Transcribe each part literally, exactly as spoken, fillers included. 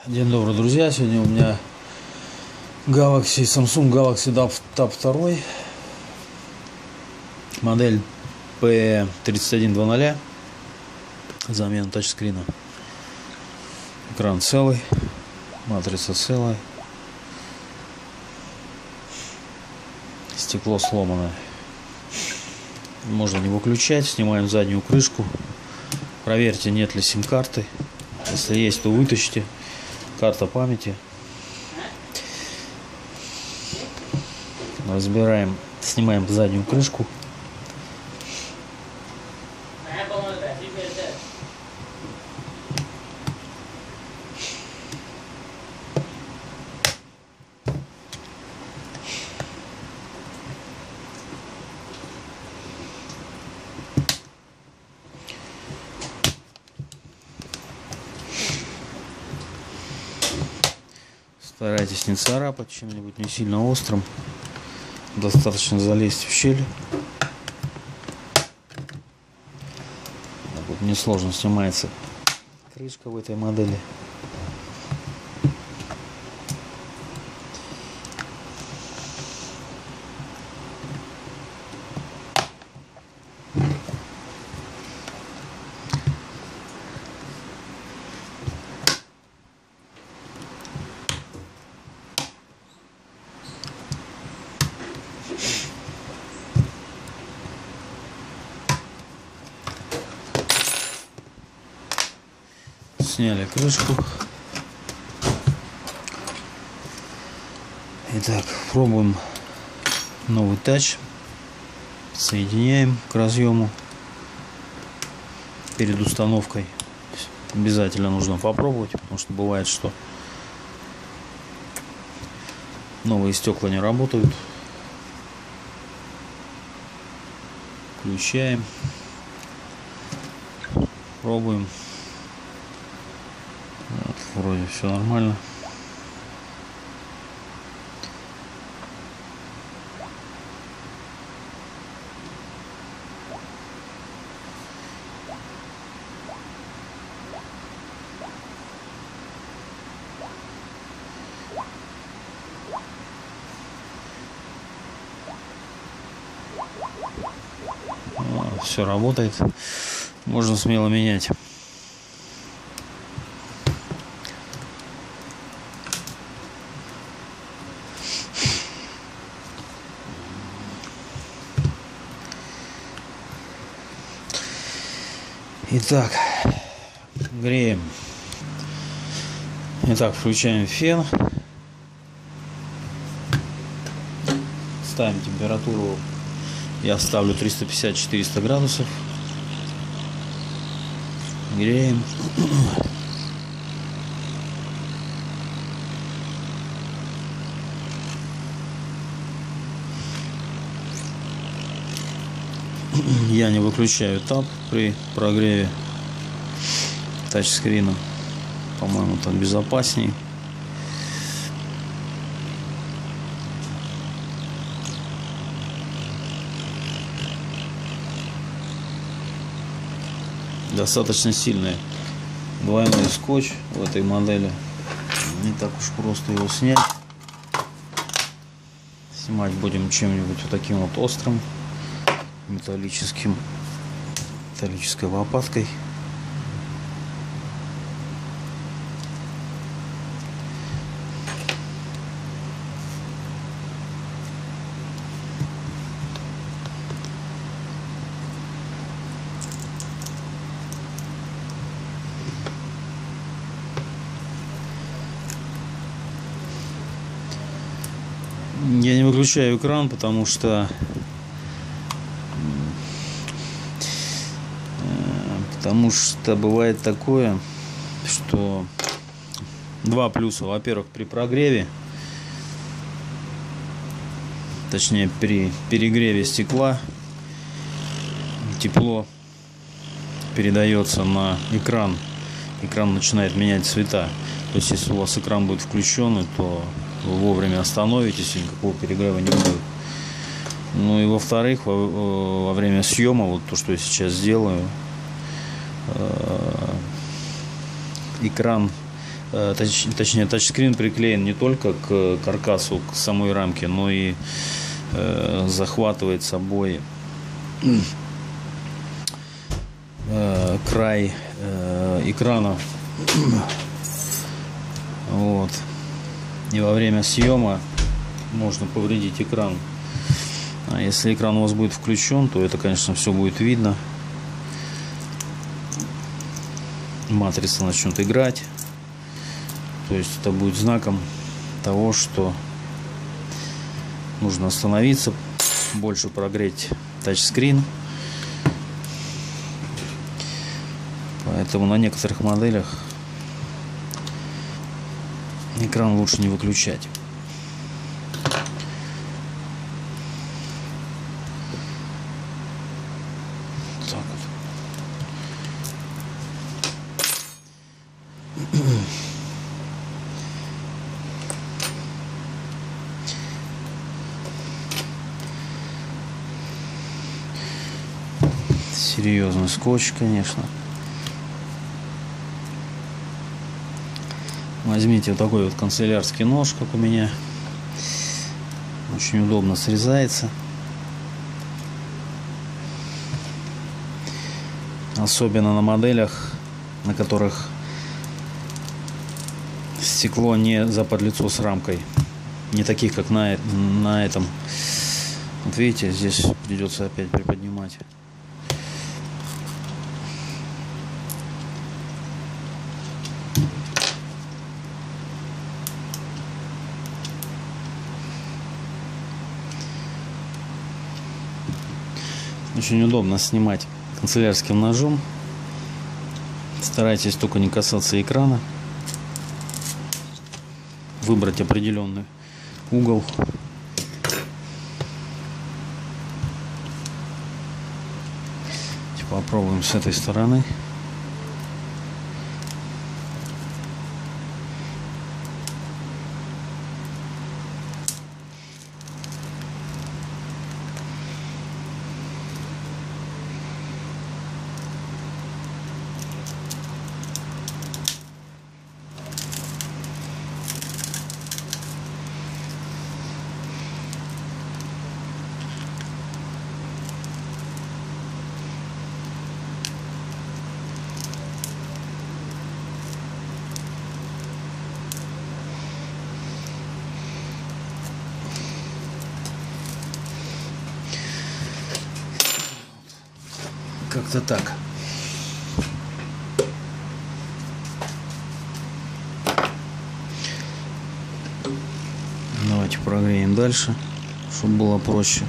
День добрый, друзья! Сегодня у меня Galaxy, Samsung Galaxy Tab два, модель пи тридцать один двадцать, замена тачскрина. Экран целый, матрица целая, стекло сломанное. Можно не выключать. Снимаем заднюю крышку, проверьте, нет ли сим-карты. Если есть, то вытащите. Карта памяти. Разбираем, снимаем заднюю крышку. Старайтесь не царапать чем-нибудь не сильно острым. Достаточно залезть в щель. Вот несложно снимается крышка в этой модели. Сняли крышку. Итак, пробуем новый тач. Соединяем к разъему. Перед установкой обязательно нужно попробовать, потому что бывает, что новые стекла не работают. Включаем. Пробуем. Вот, вроде все нормально. Все работает. Можно смело менять. Итак, греем. Итак, включаем фен. Ставим температуру. Я ставлю триста пятьдесят — четыреста градусов. Греем. Я не выключаю таб при прогреве тачскрина. По-моему, так безопасней. Достаточно сильный двойной скотч в этой модели. Не так уж просто его снять. Снимать будем чем-нибудь вот таким вот острым, металлическим, металлической лопаткой. Я не выключаю экран, потому что потому что бывает такое, что два плюса. Во-первых, при прогреве, точнее при перегреве стекла, тепло передается на экран. Экран начинает менять цвета. То есть, если у вас экран будет включен, то вы вовремя остановитесь, и никакого перегрева не будет. Ну и во-вторых, во, во время съема, вот то, что я сейчас делаю, э, экран точ, точнее тачскрин приклеен не только к каркасу, к самой рамке, но и э, захватывает собой э, край э, экрана. Вот. И во время съема можно повредить экран. А если экран у вас будет включен, то это, конечно, все будет видно. Матрица начнет играть. То есть это будет знаком того, что нужно остановиться, больше прогреть тачскрин. Поэтому на некоторых моделях экран лучше не выключать. Так вот. Серьезный скотч, конечно. Возьмите вот такой вот канцелярский нож, как у меня. Очень удобно срезается. Особенно на моделях, на которых стекло не заподлицо с рамкой. Не таких, как на, на этом. Вот видите, здесь придется опять приподнимать. Очень удобно снимать канцелярским ножом. Старайтесь только не касаться экрана. Выбрать определенный угол. Попробуем с этой стороны. Как-то так. Давайте прогреем дальше, чтобы было проще.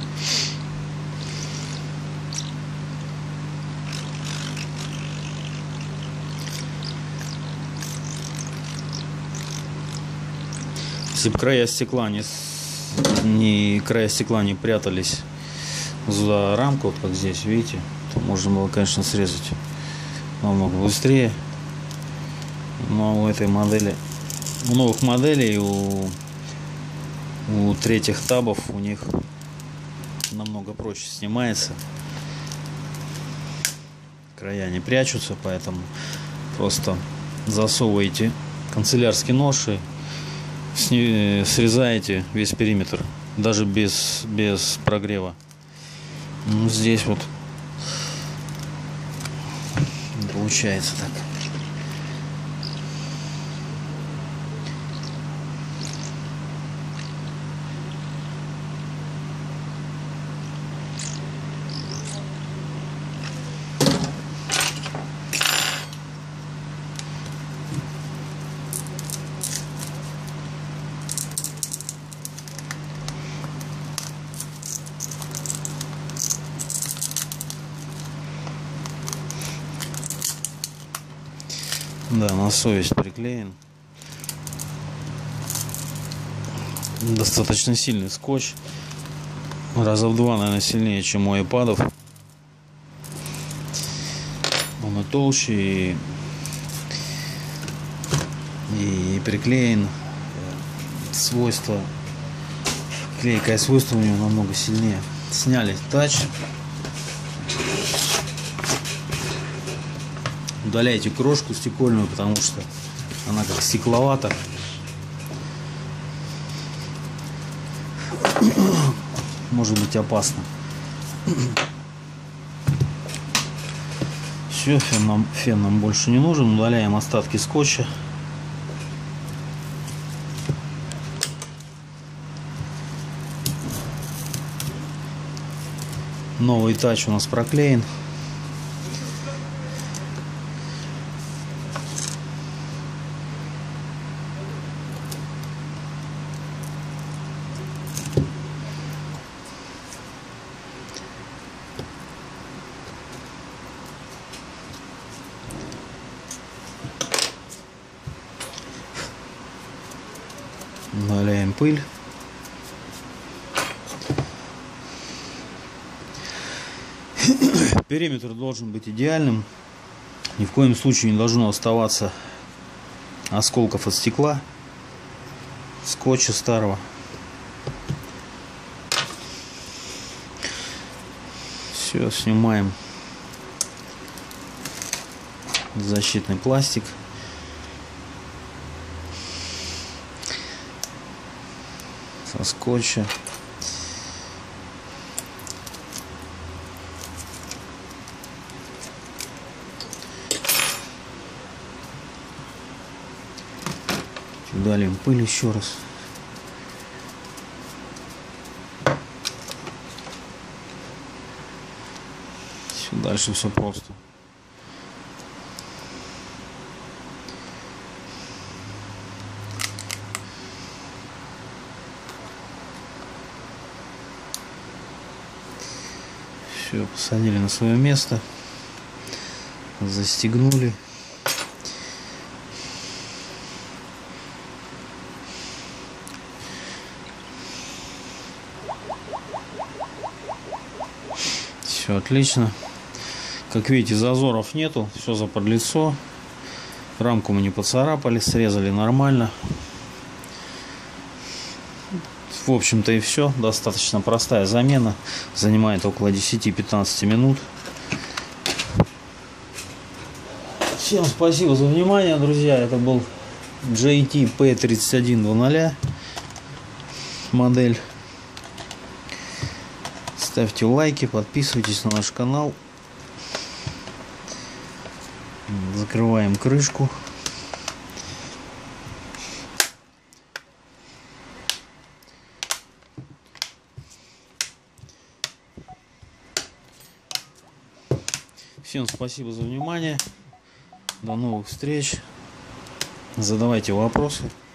Если бы края стекла не, не края стекла не прятались за рамку, вот как здесь, видите, то можно было, конечно, срезать намного быстрее. Но у этой модели, у новых моделей, у, у третьих табов, у них намного проще снимается. Края не прячутся, поэтому просто засовываете канцелярский нож и срезаете весь периметр, даже без, без прогрева. Ну, здесь вот получается так. Да, на совесть приклеен. Достаточно сильный скотч. Раза в два, наверное, сильнее, чем у айпадов. Он и толще, и, и приклеен. Свойства, клейкое свойство у него намного сильнее. Сняли тач. Удаляйте крошку стекольную, потому что Она как стекловата. Может быть опасно. Все, фен нам, фен нам больше не нужен. Удаляем остатки скотча. Новый тач у нас проклеен. Удаляем пыль. Периметр должен быть идеальным. Ни в коем случае не должно оставаться осколков от стекла, скотча старого. Все, снимаем защитный пластик. Со скотча. Удалим пыль еще раз. Все, дальше все просто. Все, посадили на свое место, застегнули. Все отлично. Как видите, зазоров нету, все заподлицо. Рамку мы не поцарапали, срезали нормально. В общем-то и все. Достаточно простая замена. Занимает около десяти-пятнадцати минут. Всем спасибо за внимание, друзья. Это был джей ти пи тридцать один двадцать модель. Ставьте лайки, подписывайтесь на наш канал. Закрываем крышку. Всем спасибо за внимание. До новых встреч. Задавайте вопросы.